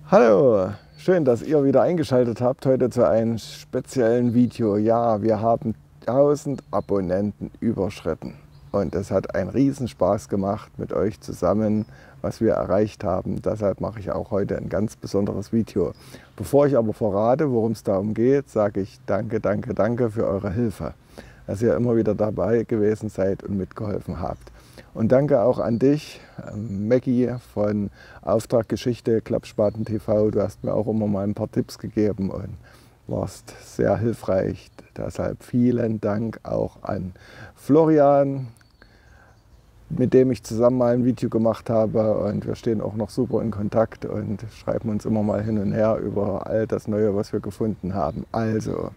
Hallo, schön, dass ihr wieder eingeschaltet habt heute zu einem speziellen Video. Ja, wir haben 1000 Abonnenten überschritten und es hat einen riesen Spaß gemacht mit euch zusammen, was wir erreicht haben. Deshalb mache ich auch heute ein ganz besonderes Video. Bevor ich aber verrate, worum es darum geht, sage ich danke, danke, danke für eure Hilfe, dass ihr immer wieder dabei gewesen seid und mitgeholfen habt. Und danke auch an dich, Maggie von Auftrag Geschichte, Klappspaten TV. Du hast mir auch immer mal ein paar Tipps gegeben und warst sehr hilfreich. Deshalb vielen Dank auch an Florian, mit dem ich zusammen mal ein Video gemacht habe. Und wir stehen auch noch super in Kontakt und schreiben uns immer mal hin und her über all das Neue, was wir gefunden haben. Also,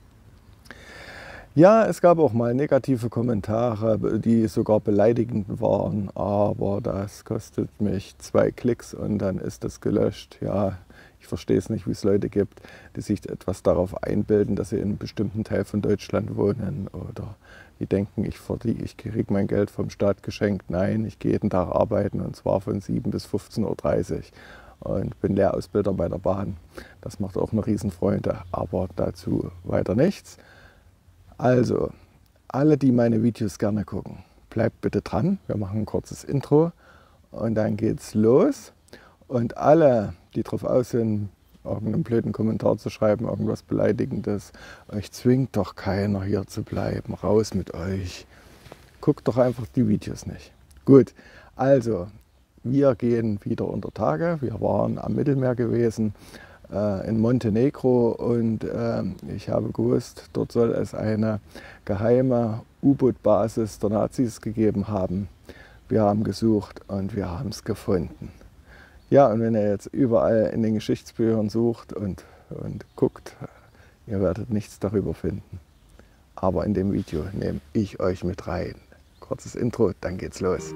ja, es gab auch mal negative Kommentare, die sogar beleidigend waren, aber das kostet mich 2 Klicks und dann ist das gelöscht. Ja, ich verstehe es nicht, wie es Leute gibt, die sich etwas darauf einbilden, dass sie in einem bestimmten Teil von Deutschland wohnen oder die denken, ich kriege mein Geld vom Staat geschenkt. Nein, ich gehe jeden Tag arbeiten und zwar von 7 bis 15:30 Uhr und bin Lehrausbilder bei der Bahn. Das macht auch eine Riesenfreude, aber dazu weiter nichts. Also, alle, die meine Videos gerne gucken, bleibt bitte dran. Wir machen ein kurzes Intro und dann geht's los. Und alle, die drauf aus sind, irgendeinen blöden Kommentar zu schreiben, irgendwas Beleidigendes, euch zwingt doch keiner hier zu bleiben. Raus mit euch. Guckt doch einfach die Videos nicht. Gut, also, wir gehen wieder unter Tage. Wir waren am Mittelmeer gewesen, in Montenegro, und ich habe gewusst, dort soll es eine geheime U-Boot-Basis der Nazis gegeben haben. Wir haben gesucht und wir haben es gefunden. Ja, und wenn ihr jetzt überall in den Geschichtsbüchern sucht und guckt, ihr werdet nichts darüber finden. Aber in dem Video nehme ich euch mit rein. Kurzes Intro, dann geht's los.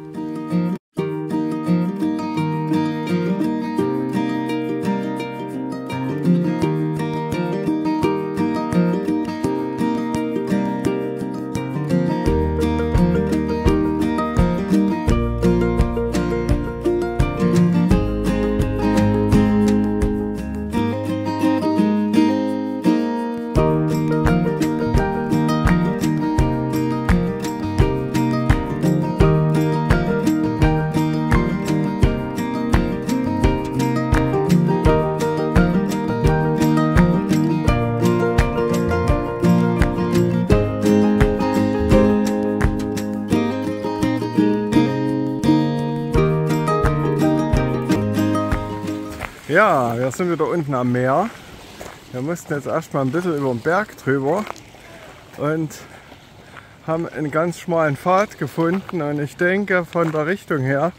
Ja, wir sind wieder unten am Meer. Wir mussten jetzt erstmal ein bisschen über den Berg drüber und haben einen ganz schmalen Pfad gefunden. Und ich denke, von der Richtung her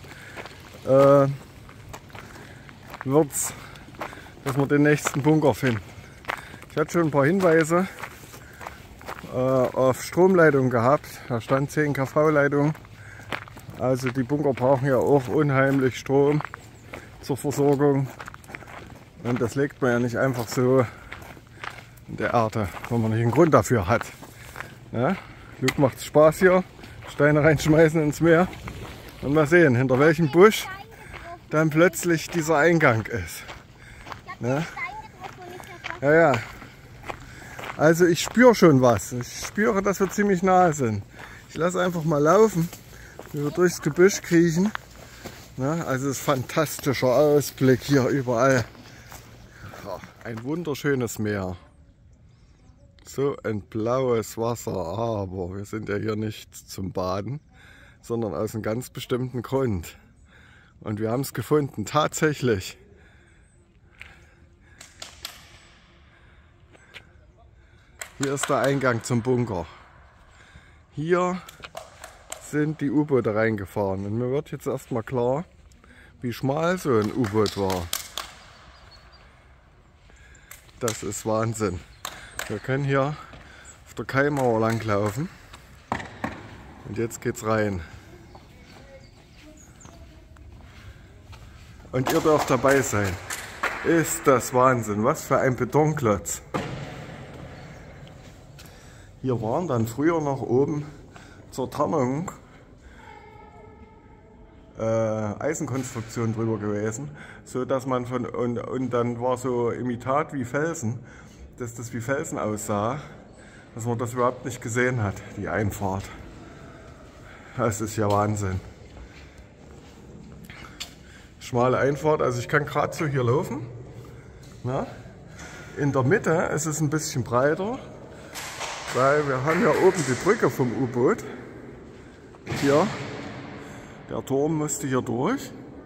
wird's, dass wir den nächsten Bunker finden. Ich hatte schon ein paar Hinweise auf Stromleitung gehabt. Da stand 10 kV-Leitung. Also die Bunker brauchen ja auch unheimlich Strom zur Versorgung. Und das legt man ja nicht einfach so in der Erde, wenn man nicht einen Grund dafür hat. Ja, Glück macht Spaß hier, Steine reinschmeißen ins Meer und mal sehen, hinter welchem Busch dann plötzlich dieser Eingang ist. Ja, ja. Also ich spüre schon was. Ich spüre, dass wir ziemlich nahe sind. Ich lasse einfach mal laufen, wie wir durchs Gebüsch kriechen. Ja, also es ist ein fantastischer Ausblick hier überall. Ein wunderschönes Meer. So ein blaues Wasser, aber wir sind ja hier nicht zum Baden, sondern aus einem ganz bestimmten Grund. Und wir haben es gefunden, tatsächlich. Hier ist der Eingang zum Bunker. Hier sind die U-Boote reingefahren. Und mir wird jetzt erstmal klar, wie schmal so ein U-Boot war. Das ist Wahnsinn. Wir können hier auf der Kaimauer lang laufen. Und jetzt geht's rein. Und ihr dürft dabei sein. Ist das Wahnsinn. Was für ein Betonklotz. Hier waren dann früher noch oben zur Tarnung Eisenkonstruktion drüber gewesen, so dass man und dann war so Imitat wie Felsen, dass das wie Felsen aussah, dass man das überhaupt nicht gesehen hat, die Einfahrt. Das ist ja Wahnsinn. Schmale Einfahrt, also ich kann gerade so hier laufen. Na? In der Mitte ist es ein bisschen breiter, weil wir haben ja oben die Brücke vom U-Boot. Hier, der Turm musste hier durch.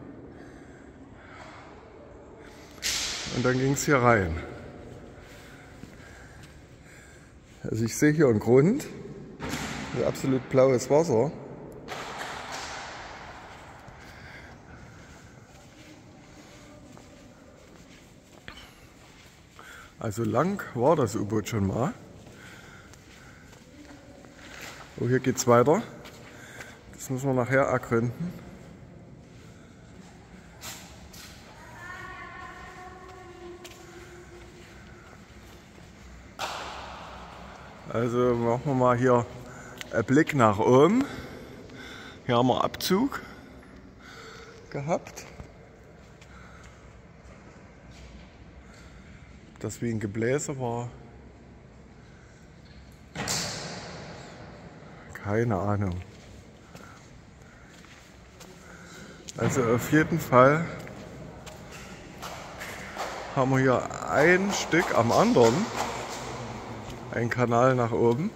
Und dann ging es hier rein. Also ich sehe hier einen Grund, absolut blaues Wasser. Also lang war das U-Boot schon mal. Oh, hier geht es weiter. Das müssen wir nachher ergründen. Also machen wir mal hier einen Blick nach oben. Hier haben wir Abzug gehabt. Das wie ein Gebläse war. Keine Ahnung. Also auf jeden Fall haben wir hier ein Stück am anderen, ein Kanal nach oben.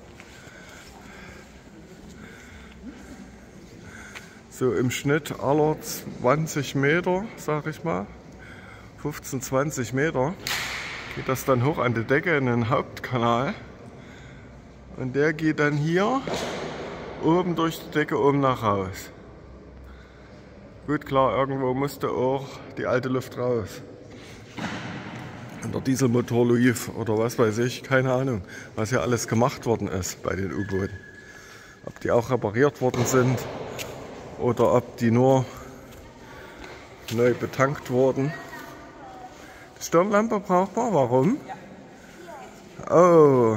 So im Schnitt aller 20 Meter, sag ich mal, 15, 20 Meter, geht das dann hoch an die Decke in den Hauptkanal. Und der geht dann hier oben durch die Decke oben nach raus. Gut, klar, irgendwo musste auch die alte Luft raus. Und der Dieselmotor lief oder was weiß ich, keine Ahnung, was hier alles gemacht worden ist bei den U-Booten. Ob die auch repariert worden sind oder ob die nur neu betankt wurden. Die Stirnlampe brauchbar, warum? Oh.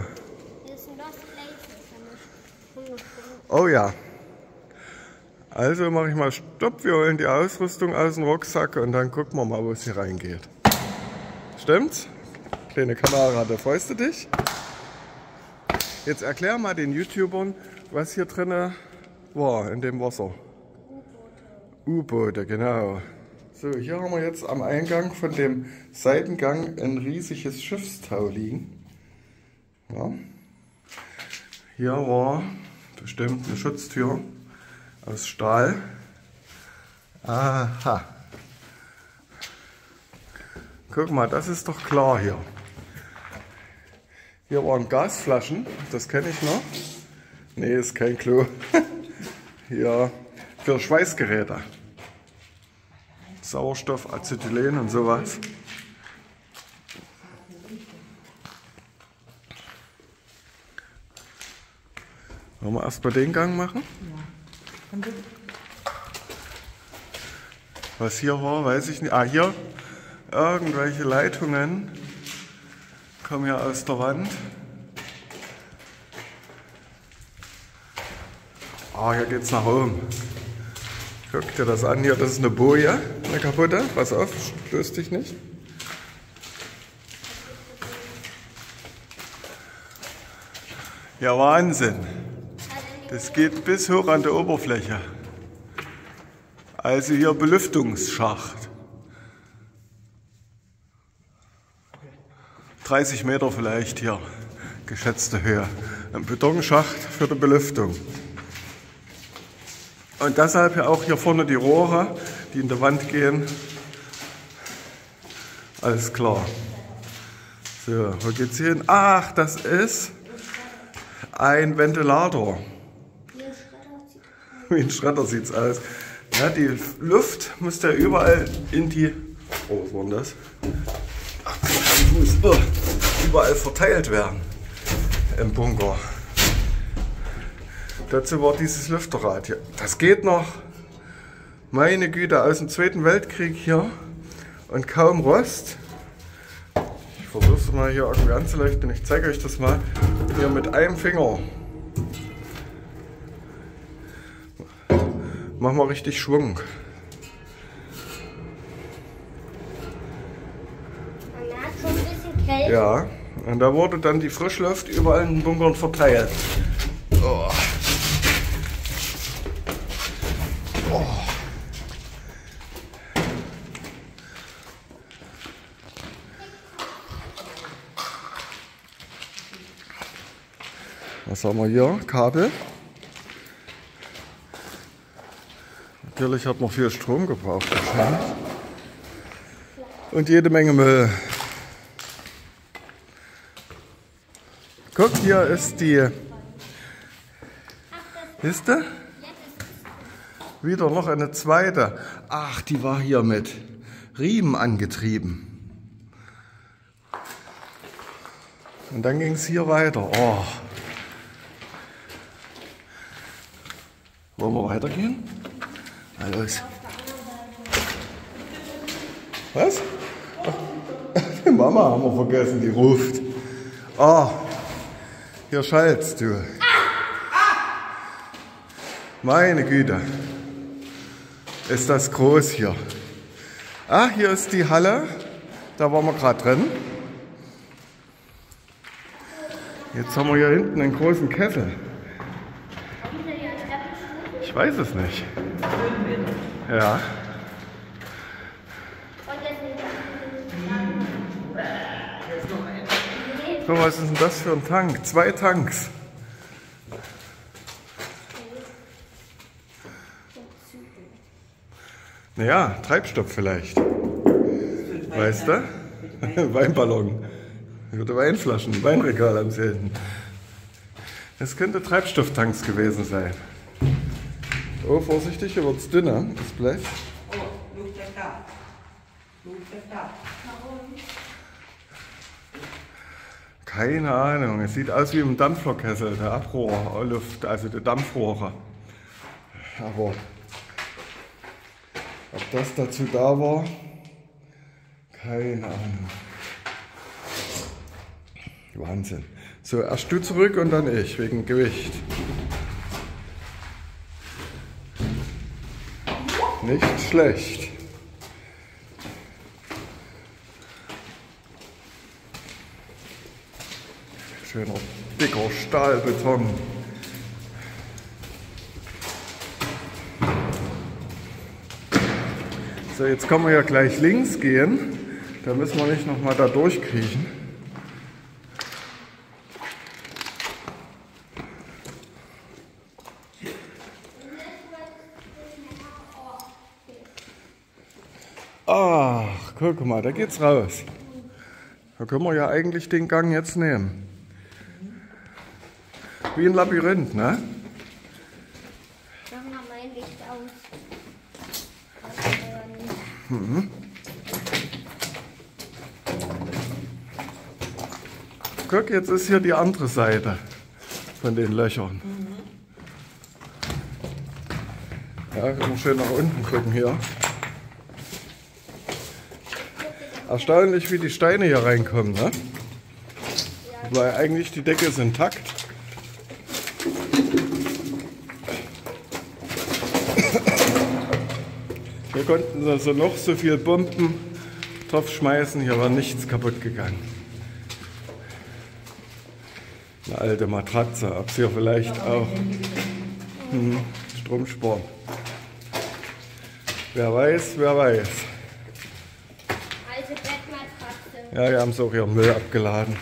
Oh ja. Also mache ich mal Stopp, wir holen die Ausrüstung aus dem Rucksack und dann gucken wir mal, wo es hier reingeht. Stimmt's? Kleine Kamera, da freust du dich? Jetzt erklär mal den YouTubern, was hier drin war in dem Wasser. U-Boote, genau. So, hier haben wir jetzt am Eingang von dem Seitengang ein riesiges Schiffstau liegen. Ja. Hier war bestimmt eine Schutztür aus Stahl. Aha. Guck mal, das ist doch klar hier. Hier waren Gasflaschen, das kenne ich noch. Nee, ist kein Klo. Hier für Schweißgeräte. Sauerstoff, Acetylen und sowas. Wollen wir erst mal den Gang machen? Ja. Was hier war, weiß ich nicht. Ah, hier irgendwelche Leitungen kommen hier aus der Wand. Ah, hier geht's nach oben. Guck dir das an. Hier, das ist eine Boje, eine kaputte. Pass auf, stöß dich nicht. Ja, Wahnsinn. Das geht bis hoch an der Oberfläche. Also hier Belüftungsschacht. 30 Meter vielleicht hier, geschätzte Höhe. Ein Betonschacht für die Belüftung. Und deshalb ja auch hier vorne die Rohre, die in die Wand gehen. Alles klar. So, wo geht's hin? Ach, das ist ein Ventilator. Wie ein Schredder sieht's aus. Ja, die Luft muss ja überall in die... Oh, was war denn das? Ach, Fuß. Oh, überall verteilt werden im Bunker. Dazu war dieses Lüfterrad hier. Das geht noch, meine Güte, aus dem Zweiten Weltkrieg hier und kaum Rost. Ich versuche es mal hier irgendwie anzuleuchten. Ich zeige euch das mal hier mit einem Finger. machen wir richtig Schwung. Man merkt schon ein bisschen kälter. Ja, und da wurde dann die Frischluft überall in den Bunkern verteilt. Oh. Oh. Was haben wir hier? Kabel. Natürlich hat man viel Strom gebraucht wahrscheinlich. Und jede Menge Müll. Guck, hier ist die. Siehst du? Wieder noch eine zweite. Ach, die war hier mit Riemen angetrieben. Und dann ging es hier weiter. Oh. Wollen wir weitergehen? Na los. Was? Die Mama haben wir vergessen, die ruft. Oh, hier schallst du. Meine Güte. Ist das groß hier. Ah, hier ist die Halle. Da waren wir gerade drin. Jetzt haben wir hier hinten einen großen Kessel. Ich weiß es nicht. Ja. So, was ist denn das für ein Tank? 2 Tanks. Naja, Treibstoff vielleicht. Weißt du? Weinballon. Oder Weinflaschen, Weinregal am selten. Es könnte Treibstofftanks gewesen sein. Oh, vorsichtig, hier wird es dünner, das Blech. Oh, Luft ist da. Luft ist da. Warum? Keine Ahnung, es sieht aus wie im Dampflorkessel, der Abrohrluft, also der Dampfrohre. Aber ob das dazu da war, keine Ahnung. Wahnsinn. So, erst du zurück und dann ich, wegen Gewicht. Nicht schlecht. Schöner, dicker Stahlbeton. So, jetzt können wir ja gleich links gehen. Da müssen wir nicht nochmal da durchkriechen. Ach, guck mal, da geht's raus. Da können wir ja eigentlich den Gang jetzt nehmen. Wie ein Labyrinth, ne? Mach mal mein Licht aus. Mhm. Guck, jetzt ist hier die andere Seite von den Löchern. Ja, immer schön nach unten gucken hier. Erstaunlich, wie die Steine hier reinkommen, ne? Weil eigentlich die Decke ist intakt. Hier konnten sie also noch so viel Bomben drauf schmeißen, hier war nichts kaputt gegangen. Eine alte Matratze, ob es hier vielleicht auch Strom sparen. Wer weiß, wer weiß. Alte Bettmatratze. Ja, die haben so auch ihren Müll abgeladen.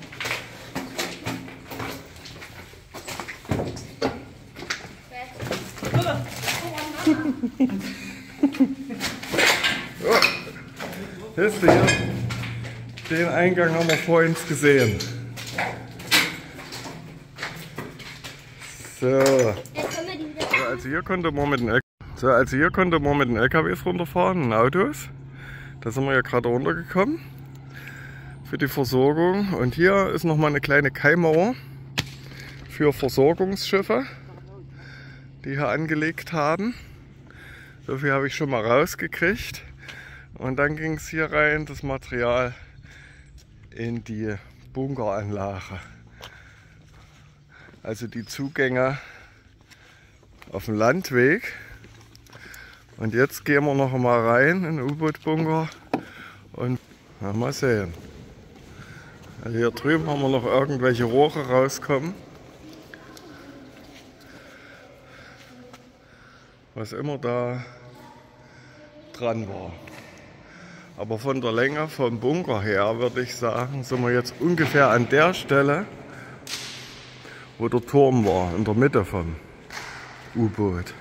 Oh, siehst du hier? Den Eingang haben wir vorhin gesehen. So. Also hier konnte man mit den LKWs runterfahren, in Autos. Da sind wir ja gerade runtergekommen für die Versorgung. Und hier ist nochmal eine kleine Kaimauer für Versorgungsschiffe, die hier angelegt haben. So viel habe ich schon mal rausgekriegt. Und dann ging es hier rein, das Material in die Bunkeranlage. Also die Zugänge auf dem Landweg Und jetzt gehen wir noch mal rein in den U-Boot-Bunker und mal sehen. Also hier drüben haben wir noch irgendwelche Rohre rauskommen. Was immer da dran war. Aber von der Länge vom Bunker her würde ich sagen, sind wir jetzt ungefähr an der Stelle, wo der Turm war, in der Mitte vom U-Boot.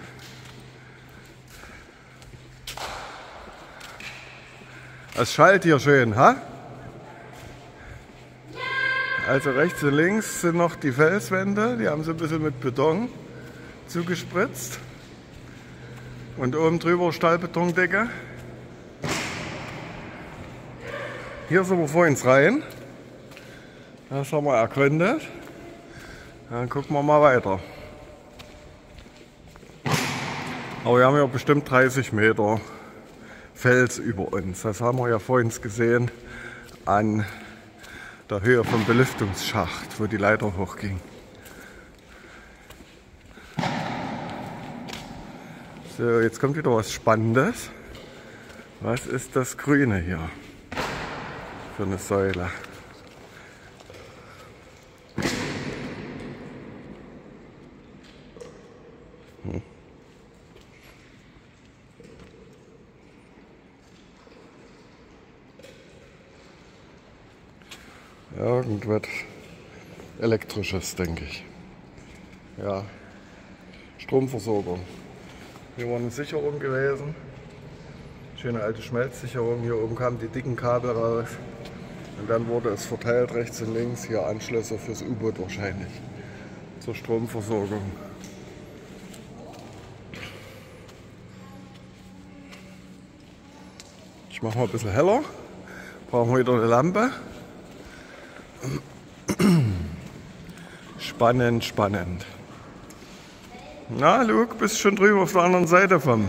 Es schallt hier schön, ha? Also rechts und links sind noch die Felswände, die haben sie ein bisschen mit Beton zugespritzt. Und oben drüber Stahlbetondecke. Hier sind wir vorhin rein. Das haben wir ergründet. Dann gucken wir mal weiter. Aber wir haben ja bestimmt 30 Meter Fels über uns. Das haben wir ja vorhin gesehen an der Höhe vom Belüftungsschacht, wo die Leiter hochging. So, jetzt kommt wieder was Spannendes. Was ist das Grüne hier für eine Säule? Irgendwas Elektrisches, denke ich. Ja, Stromversorgung. Hier war eine Sicherung gewesen. Schöne alte Schmelzsicherung. Hier oben kamen die dicken Kabel raus. Und dann wurde es verteilt rechts und links. Hier Anschlüsse fürs U-Boot wahrscheinlich. Zur Stromversorgung. Ich mache mal ein bisschen heller. Brauchen wir wieder eine Lampe. Spannend, spannend. Na, Luke, bist schon drüber auf der anderen Seite vom.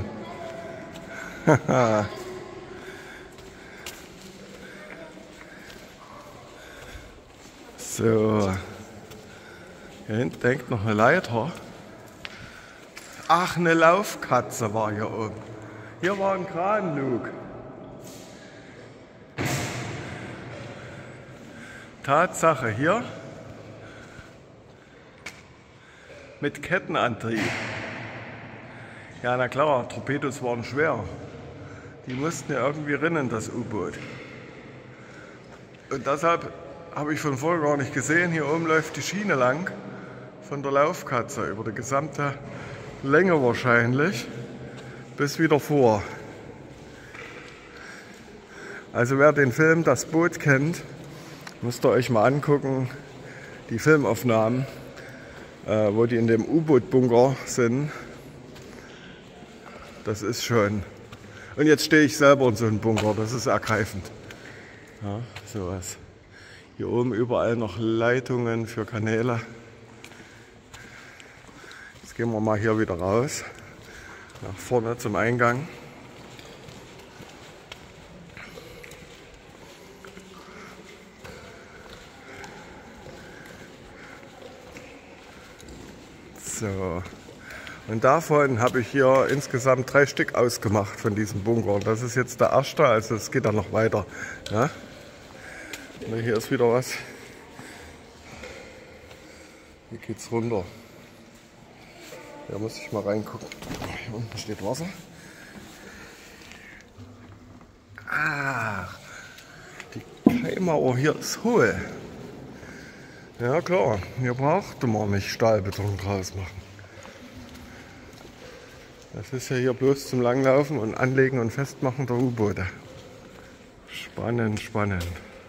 So. Hier hinten hängt noch eine Leiter. Ach, eine Laufkatze war hier oben. Hier war ein Kran, Luke. Tatsache hier. Mit Kettenantrieb. Ja, na klar, Torpedos waren schwer. Die mussten ja irgendwie rinnen, das U-Boot. Und deshalb habe ich von vorher gar nicht gesehen, hier oben läuft die Schiene lang von der Laufkatze über die gesamte Länge wahrscheinlich bis wieder vor. Also wer den Film Das Boot kennt, müsst ihr euch mal angucken, die Filmaufnahmen, wo die in dem U-Boot-Bunker sind. Das ist schön. Und jetzt stehe ich selber in so einem Bunker, das ist ergreifend. Ja, sowas. Hier oben überall noch Leitungen für Kanäle. Jetzt gehen wir mal hier wieder raus, nach vorne zum Eingang. So. Und davon habe ich hier insgesamt 3 Stück ausgemacht von diesem Bunker. Und das ist jetzt der erste, also es geht dann noch weiter. Ja? Und hier ist wieder was. Hier geht's runter. Da muss ich mal reingucken. Hier unten steht Wasser. Ach, die Keimauer hier ist hohl. Ja klar, hier brauchte man nicht Stahlbeton draus machen. Das ist ja hier bloß zum Langlaufen und Anlegen und Festmachen der U-Boote. Spannend, spannend.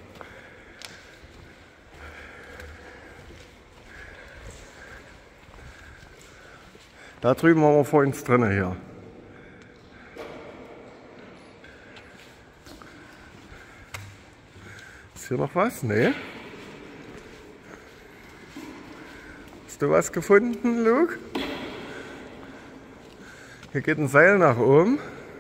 Da drüben waren wir vorhin drin hier. Ist hier noch was? Nee. Hast du was gefunden, Luke? Hier geht ein Seil nach oben.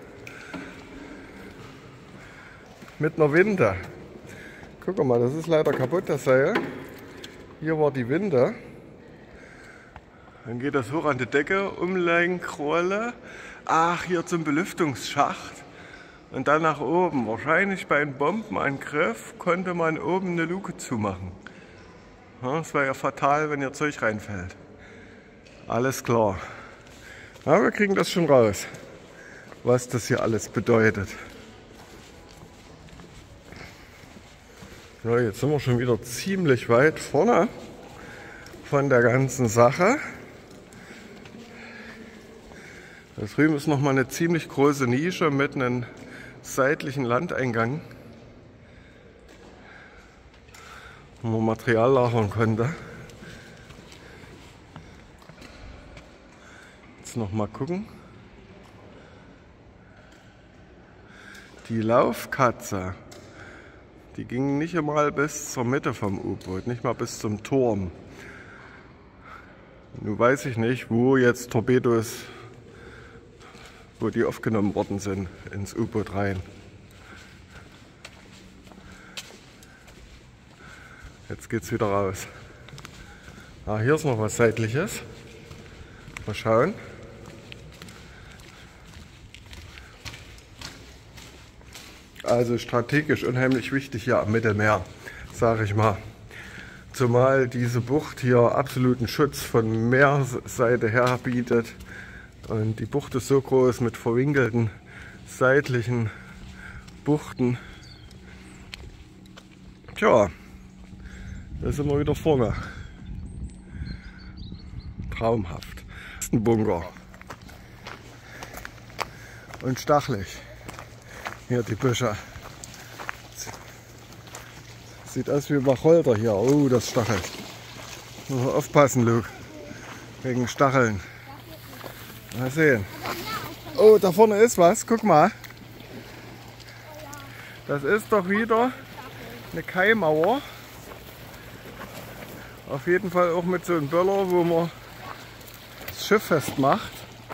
Mit einer Winde. Guck mal, das ist leider kaputt, das Seil. Hier war die Winde. Dann geht das hoch an die Decke, Umlenkrolle. Ach, hier zum Belüftungsschacht. Und dann nach oben. Wahrscheinlich bei einem Bombenangriff konnte man oben eine Luke zumachen. Ja, das wäre ja fatal, wenn ihr Zeug reinfällt. Alles klar. Ja, wir kriegen das schon raus, was das hier alles bedeutet. Ja, jetzt sind wir schon wieder ziemlich weit vorne von der ganzen Sache. Da drüben ist nochmal eine ziemlich große Nische mit einem seitlichen Landeingang, wo man Material lagern konnte. Jetzt noch mal gucken. Die Laufkatze, die ging nicht einmal bis zur Mitte vom U-Boot, nicht mal bis zum Turm. Nun weiß ich nicht, wo jetzt Torpedos, wo die aufgenommen worden sind, ins U-Boot rein. Jetzt geht's wieder raus. Ah, hier ist noch was Seitliches. Mal schauen. Also strategisch unheimlich wichtig hier am Mittelmeer, sage ich mal. Zumal diese Bucht hier absoluten Schutz von Meerseite her bietet. Und die Bucht ist so groß mit verwinkelten seitlichen Buchten. Tja, da sind wir wieder vorne. Traumhaft. Das ist ein Bunker. Und stachelig. Hier die Büsche. Sieht aus wie Wacholder hier. Oh, das stachelt. Muss man aufpassen, Luke. Wegen Stacheln. Mal sehen. Oh, da vorne ist was. Guck mal. Das ist doch wieder eine Kaimauer. Auf jeden Fall auch mit so einem Böller, wo man das Schiff festmacht.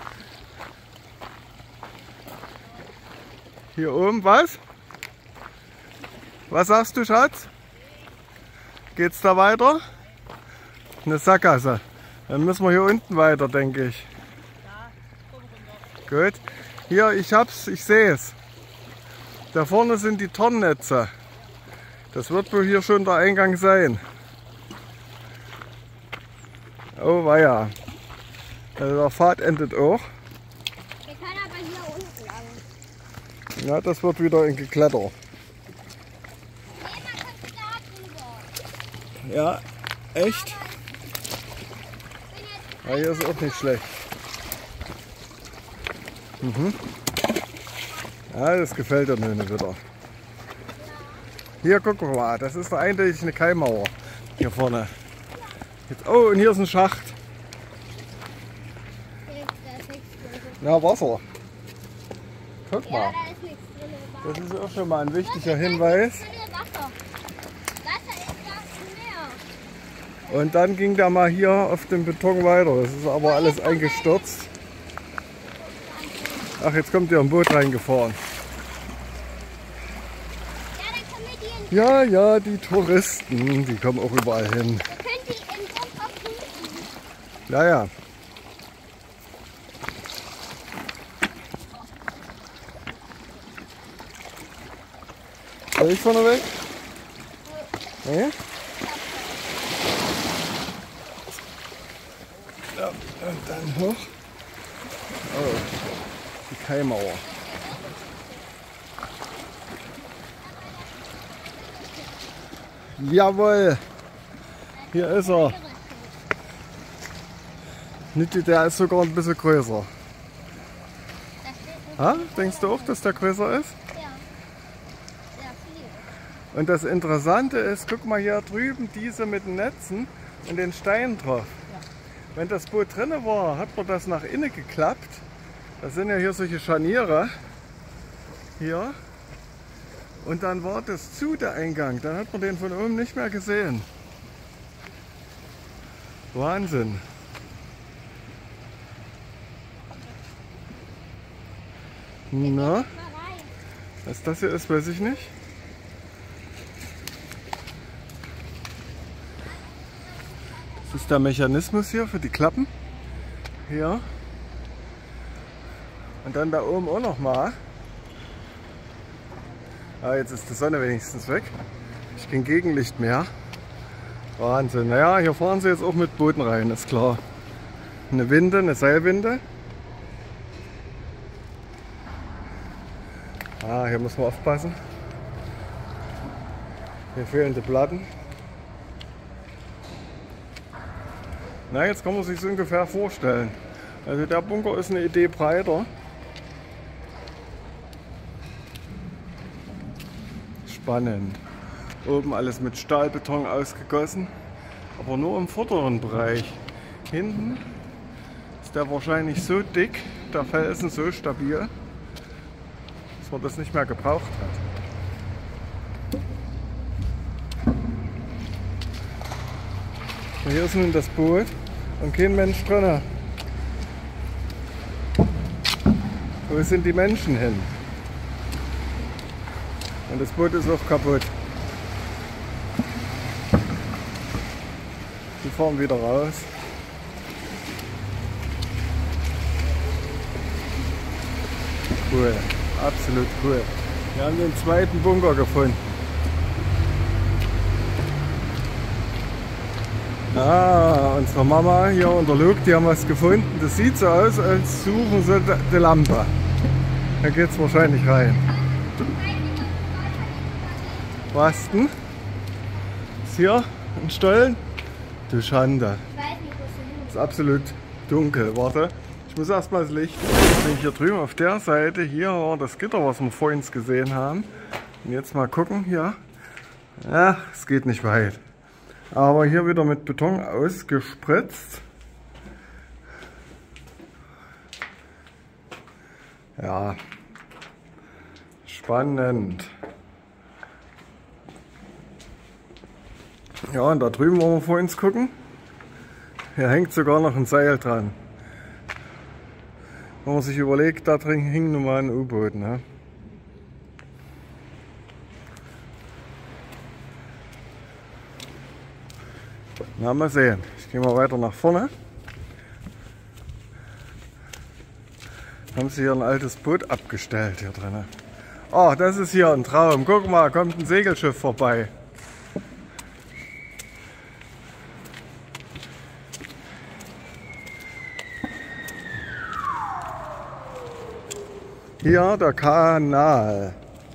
Hier oben was? Was sagst du, Schatz? Geht's da weiter? Eine Sackgasse. Dann müssen wir hier unten weiter, denke ich. Gut. Hier, ich sehe es. Da vorne sind die Tornnetze. Das wird wohl hier schon der Eingang sein. Oh weia. Also der Pfad endet auch. Wir können aber hier unten lang. Ja, das wird wieder ein Gekletter. Nee, man könnte da drüber. Ja, echt? Ja, hier ist auch nicht schlecht. Ja, das gefällt der Nöne wieder. Hier, guck mal, das ist doch eindeutig eine Kaimauer. Hier vorne. Jetzt, oh, und hier ist ein Schacht. Da ist nichts drin. Na, Wasser. Guck Ja, mal. da ist nichts drin. Das ist auch schon mal ein wichtiger Hinweis. Wasser. Wasser ist das Meer. Und dann ging der mal hier auf dem Beton weiter. Das ist aber alles eingestürzt. Ach, jetzt kommt hier ein Boot reingefahren. Ja, dann können wir die in Ja, ja, die Touristen, die kommen auch überall hin. können die im Bunker prüfen. Ja, ja. Soll ich vorne weg? Nee? Ja, und dann hoch. Oh, die Kaimauer. Jawohl, hier ist er. Der ist sogar ein bisschen größer. Ha? Denkst du auch, dass der größer ist? Ja. Sehr viel. Und das Interessante ist, guck mal hier drüben, diese mit den Netzen und den Steinen drauf. Wenn das Boot drin war, hat man das nach innen geklappt. Das sind ja hier solche Scharniere. Hier. Und dann war das zu, der Eingang. Dann hat man den von oben nicht mehr gesehen. Wahnsinn. Na, Mal rein. was das hier ist, weiß ich nicht. Das ist der Mechanismus hier für die Klappen. Hier. Und dann da oben auch noch mal. Ah, jetzt ist die Sonne wenigstens weg. Ich kein Gegenlicht mehr. Wahnsinn. Naja, hier fahren sie jetzt auch mit Booten rein, ist klar. Eine Winde, eine Seilwinde. Ah, hier muss man aufpassen. Hier fehlen die Platten. Na, jetzt kann man sich so ungefähr vorstellen. Also der Bunker ist eine Idee breiter. Spannend. Oben alles mit Stahlbeton ausgegossen, aber nur im vorderen Bereich. Hinten ist der wahrscheinlich so dick, der Felsen so stabil, dass man das nicht mehr gebraucht hat. Und hier ist nun das Boot und kein Mensch drin. Wo sind die Menschen hin? Und das Boot ist auch kaputt. Die fahren wieder raus. Cool, absolut cool. Wir haben den zweiten Bunker gefunden. Ah, unsere Mama hier und der Luke, die haben was gefunden. Das sieht so aus, als suchen sie die Lampe. Da geht es wahrscheinlich rein. Was denn? Ist hier ein Stollen? Du Schande. Es ist absolut dunkel. Warte, ich muss erstmal das Licht. Ich bin hier drüben auf der Seite. Hier war das Gitter, was wir vorhin gesehen haben. Und jetzt mal gucken hier. Ja, es geht nicht weit. Aber hier wieder mit Beton ausgespritzt. Ja, spannend. Ja, und da drüben wollen wir vor uns gucken. Hier hängt sogar noch ein Seil dran. Wenn man sich überlegt, da drin hing nun mal ein U-Boot. Ne? Na, mal sehen. Ich gehe mal weiter nach vorne. Haben sie hier ein altes Boot abgestellt hier drin. Oh, das ist hier ein Traum. Guck mal, kommt ein Segelschiff vorbei. Hier der Kanal.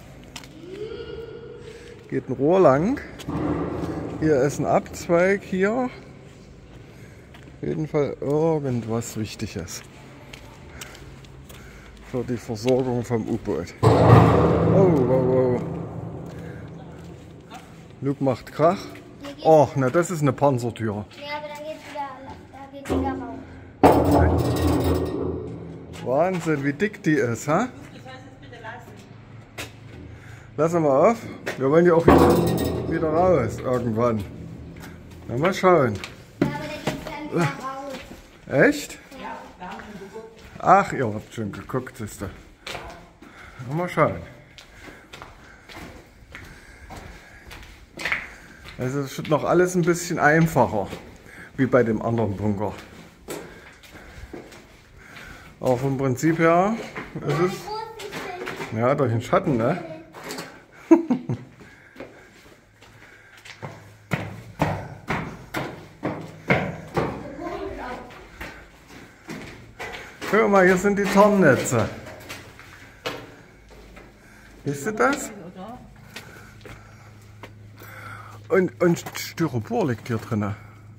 Geht ein Rohr lang. Hier ist ein Abzweig hier. Auf jeden Fall irgendwas Wichtiges. Für die Versorgung vom U-Boot. Oh, wow, wow. Luke macht Krach. Oh, na das ist eine Panzertür. Ja, aber da geht's wieder raus. Wahnsinn, wie dick die ist, ha? Lass mal auf. Wir wollen ja auch wieder raus irgendwann. Na, mal schauen. Ja, aber da geht's dann wieder raus. Echt? Ach, ihr habt schon geguckt, siehst du. Mal schauen. Also es wird noch alles ein bisschen einfacher, wie bei dem anderen Bunker. Aber vom Prinzip her ist es, ja, durch den Schatten, ne? Guck mal, hier sind die Tarnnetze. Siehst du das? Und Styropor liegt hier drin.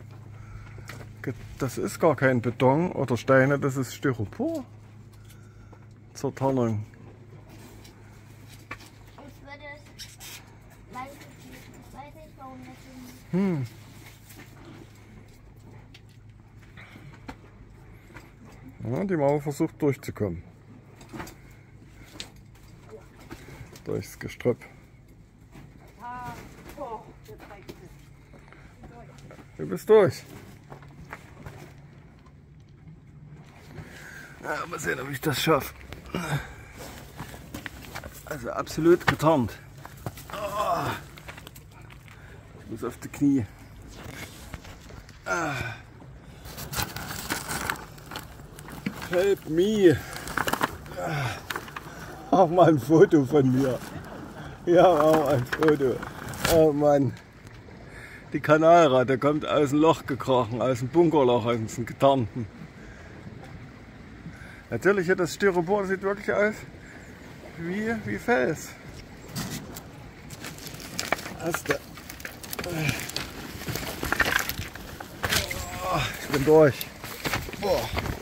Das ist gar kein Beton oder Steine, das ist Styropor zur Tarnung. Ich würde es, weiß nicht, warum das nicht. Ja, die Mauer versucht durchzukommen. Durchs Gestrüpp. Du bist durch. Ja, mal sehen, ob ich das schaffe. Also absolut getarnt. Oh. Ich muss auf die Knie. Help me. Mach mal ein Foto von mir. Ja, mach mal ein Foto. Oh Mann. Die Kanalratte kommt aus dem Loch gekrochen, aus dem Bunkerloch, aus dem getarnten. Natürlich, das Styropor sieht wirklich aus wie Fels. Ich bin durch. Boah.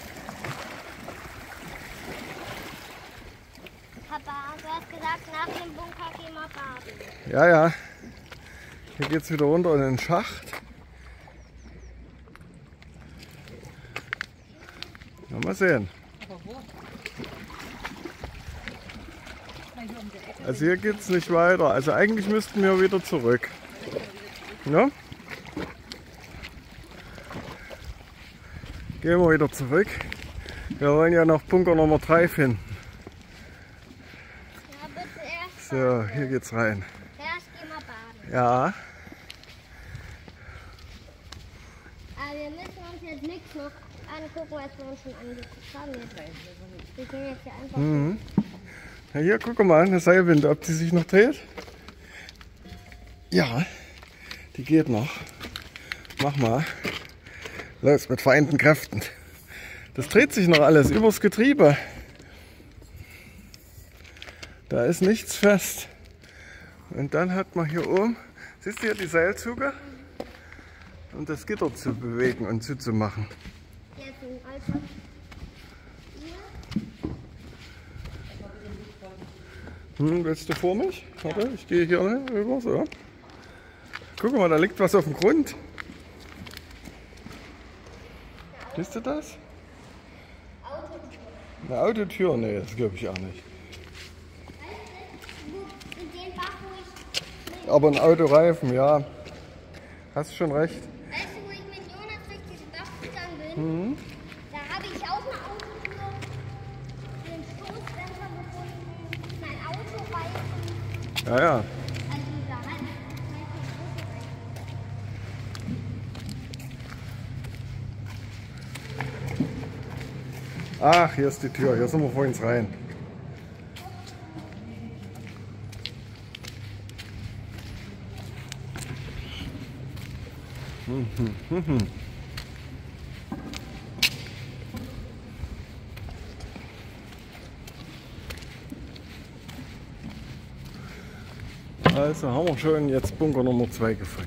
Papa, du hast gesagt, nach dem Bunker gehen wir baden. Ja, ja. Hier geht es wieder runter in den Schacht. Mal sehen. Also hier geht es nicht weiter. Also eigentlich müssten wir wieder zurück. Ja? Gehen wir wieder zurück. Wir wollen ja noch Bunker Nummer 3 finden. Ja, bitte erst. So, hier geht's rein. Erst gehen wir baden. Ja. Aber wir müssen uns jetzt nichts noch angucken, was wir uns schon angeguckt haben. Wir gehen jetzt hier einfach. Mhm. Ja, hier, guck mal, eine Seilwinde, ob die sich noch dreht. Ja, die geht noch. Mach mal. Los, mit vereinten Kräften. Das dreht sich noch alles übers Getriebe. Da ist nichts fest. Und dann hat man hier oben, siehst du hier die Seilzüge? Um das Gitter zu bewegen und zuzumachen. Jetzt ein Alter. Willst du vor mich? Warte, ich gehe hier rüber. So. Guck mal, da liegt was auf dem Grund. Siehst du das? Eine Autotür? Nee, das glaube ich auch nicht. In den Bach, wo ich. Aber ein Autoreifen, ja. Hast schon recht. Weißt du, wo ich mit Jonas durch diesen Bach gegangen bin? Da habe ich auch eine Autotür, den Stoßdämpfer gefunden, mein Autoreifen. Ja, ja. Also da halt. Ach, hier ist die Tür. Hier sind wir vorhin rein. Also haben wir schon jetzt Bunker Nummer 2 gefunden.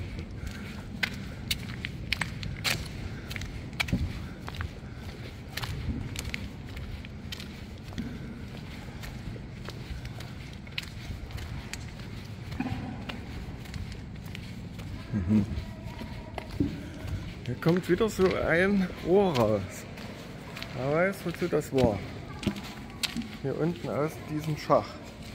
Hier kommt wieder so ein Rohr raus. Wer weiß, wozu das war. Hier unten aus diesem Schacht.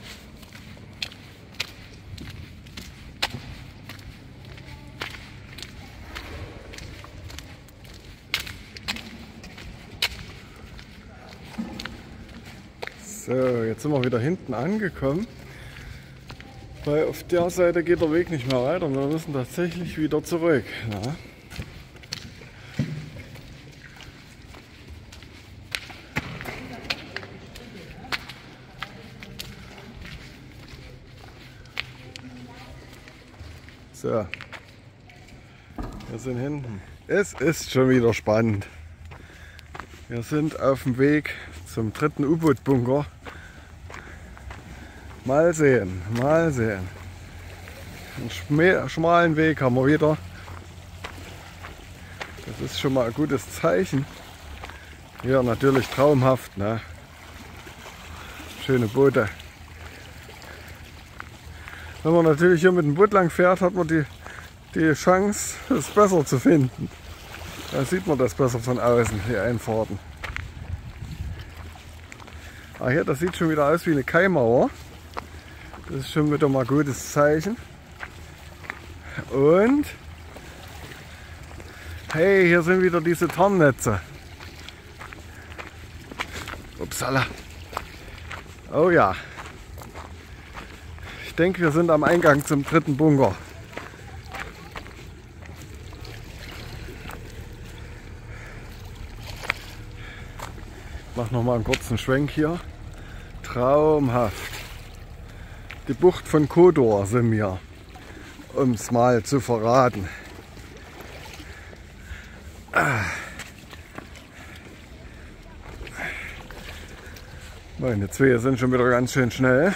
So, jetzt sind wir wieder hinten angekommen. Weil auf der Seite geht der Weg nicht mehr weiter. Wir müssen tatsächlich wieder zurück. Ja. So, wir sind hinten. Es ist schon wieder spannend. Wir sind auf dem Weg zum 3. U-Boot-Bunker. Mal sehen, mal sehen. Einen schmalen Weg haben wir wieder. Das ist schon mal ein gutes Zeichen. Ja, natürlich traumhaft, ne? Schöne Boote. Wenn man natürlich hier mit dem Boot lang fährt, hat man die Chance, es besser zu finden. Da sieht man das besser von außen, die Einfahrten. Ah, hier, das sieht schon wieder aus wie eine Kaimauer. Das ist schon wieder mal ein gutes Zeichen. Und hey, hier sind wieder diese Tarnnetze. Upsala. Oh ja. Ich denke, wir sind am Eingang zum 3. Bunker. mache noch mal einen kurzen Schwenk hier. Traumhaft. Die Bucht von Kodor sind wir, um es mal zu verraten. Meine Zwehe sind schon wieder ganz schön schnell.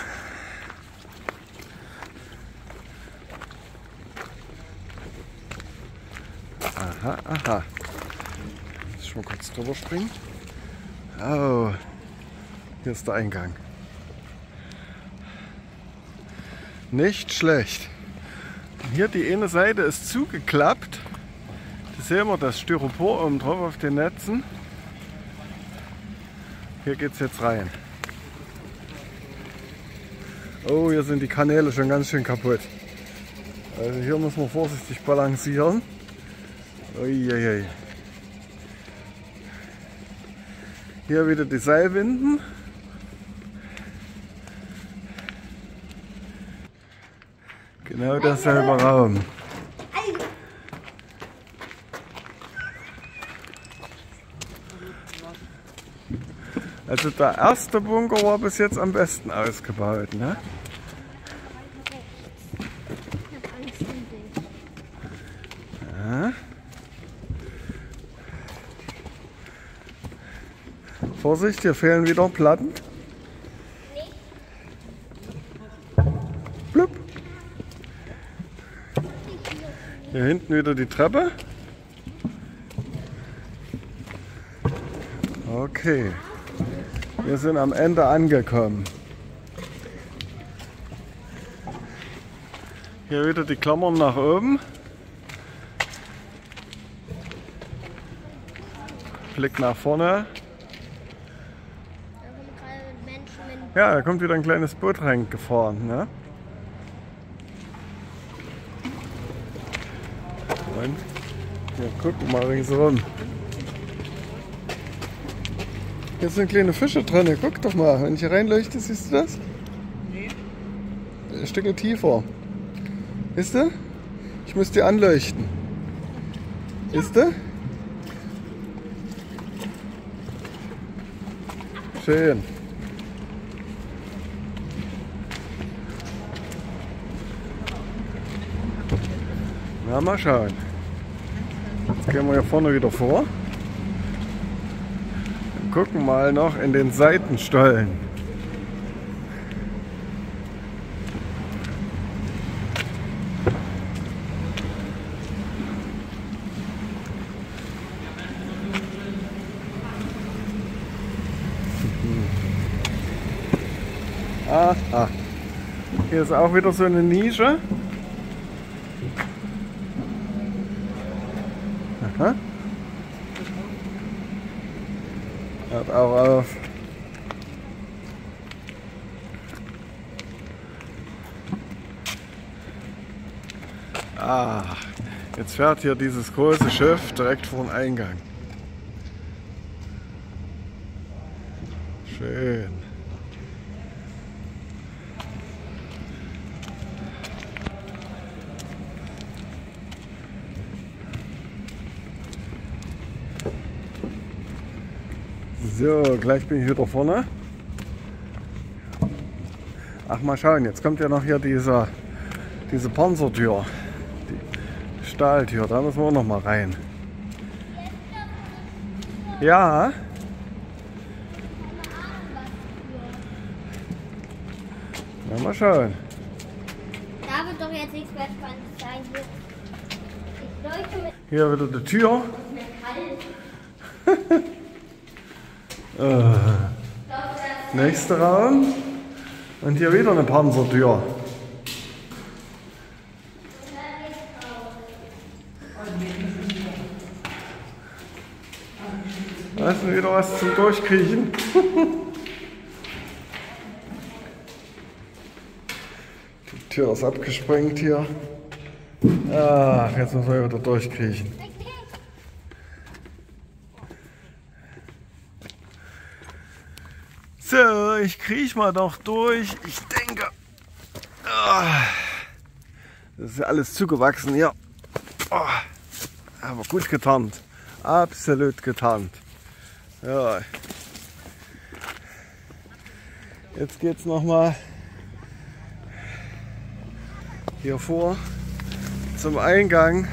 Aha, aha. Muss ich mal kurz drüber springen. Oh, hier ist der Eingang. Nicht schlecht. Und hier die eine Seite ist zugeklappt. Da sehen wir das Styropor oben drauf auf den Netzen. Hier geht es jetzt rein. Oh, hier sind die Kanäle schon ganz schön kaputt. Also hier muss man vorsichtig balancieren. Uiuiui. Hier wieder die Seilwinden. Genau derselbe Raum. Also der erste Bunker war bis jetzt am besten ausgebaut, ne? Ja. Vorsicht, hier fehlen wieder Platten. Blub. Hier hinten wieder die Treppe. Okay. Wir sind am Ende angekommen. Hier wieder die Klammern nach oben. Blick nach vorne. Ja, da kommt wieder ein kleines Boot reingefahren. Ne? Und hier gucken wir mal ringsherum. Hier sind kleine Fische drin, guck doch mal, wenn ich hier reinleuchte, siehst du das? Nee. Ein Stück tiefer. Siehst du? Ich muss die anleuchten. Siehst du? Schön. Na, mal schauen. Jetzt gehen wir hier vorne wieder vor. Gucken mal noch in den Seitenstollen. Aha. Hier ist auch wieder so eine Nische. Aha. Hört auch auf. Ah, jetzt fährt hier dieses große Schiff direkt vor dem Eingang. Schön. So, gleich bin ich wieder vorne. Ach, mal schauen, jetzt kommt ja noch hier diese Panzertür, die Stahltür, da müssen wir auch noch mal rein. Ja. Ja, mal schauen. Da wird doch jetzt nichts mehr spannend sein. Ich leuchte mit. Hier wieder die Tür. Nächster Raum. Und hier wieder eine Panzertür. Da ist wieder was zum Durchkriechen. Die Tür ist abgesprengt hier. Ach, jetzt müssen wir wieder durchkriechen. So, ich kriech mal noch durch. Ich denke, das ist ja alles zugewachsen hier. Aber gut getarnt. Absolut getarnt. Ja. Jetzt geht es nochmal hier vor zum Eingang.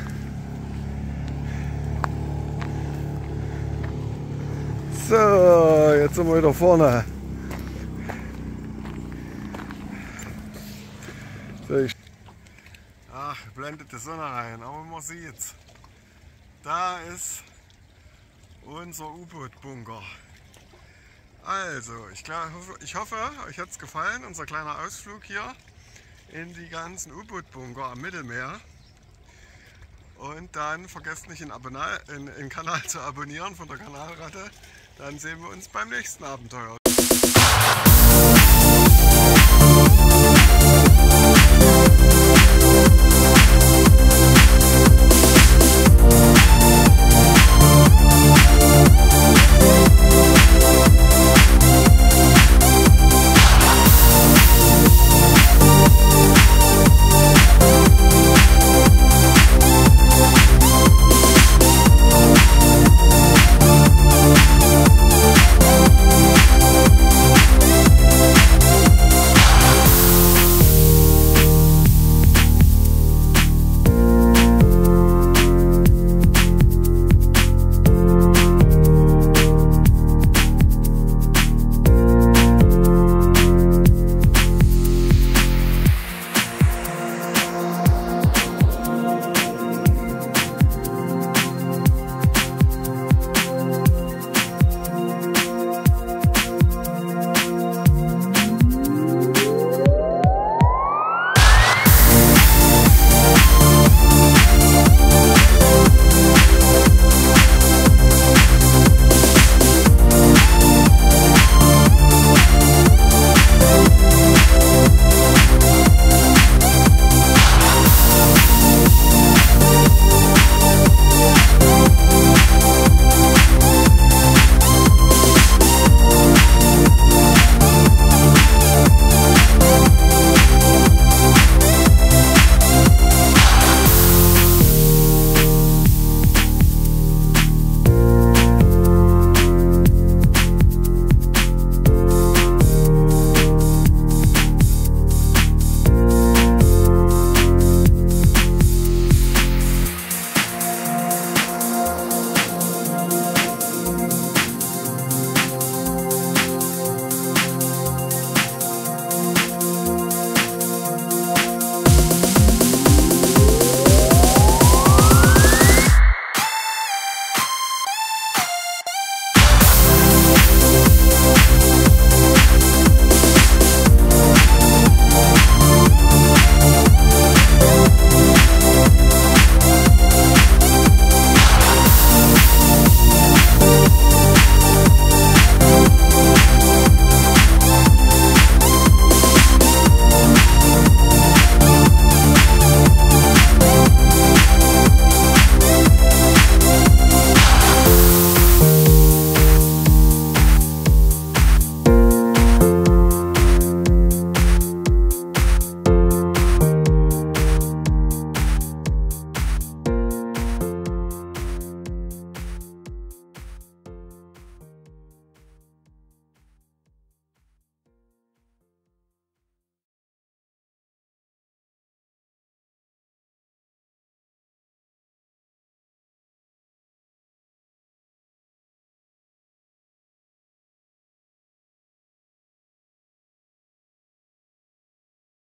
So, jetzt sind wir wieder vorne. So, ach, blendet die Sonne rein, aber man sieht's. Da ist unser U-Boot-Bunker. Also, ich hoffe, euch hat es gefallen, unser kleiner Ausflug hier in die ganzen U-Boot-Bunker am Mittelmeer. Und dann vergesst nicht, den Kanal zu abonnieren von der Kanalratte. Dann sehen wir uns beim nächsten Abenteuer.